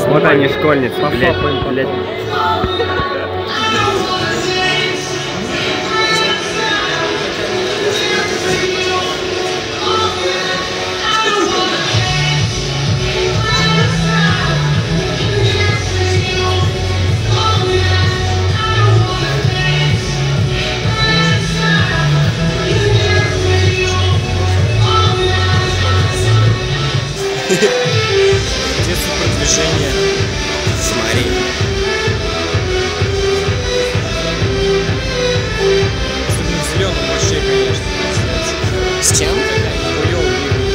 Вот они, школьницы, блядь. Где супердвижение? Смотри. Особенно в зеленом вообще, конечно. С чем? Хуёво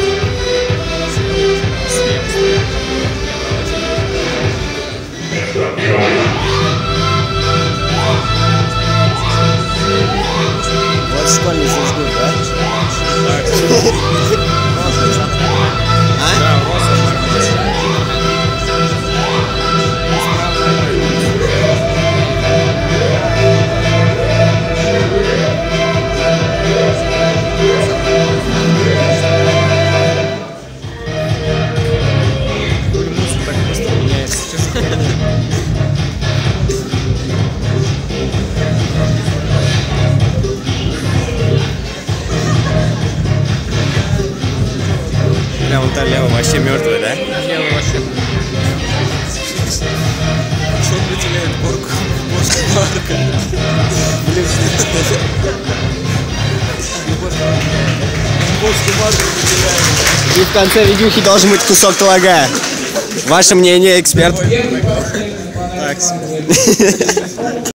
Вот школьницы ждут, да? Прям вон та лева вообще мертвая, да? Лево вообще. Что выделяет горку парка? Блин, И в конце видюхи должен быть кусок творога. Ваше мнение, эксперт? так.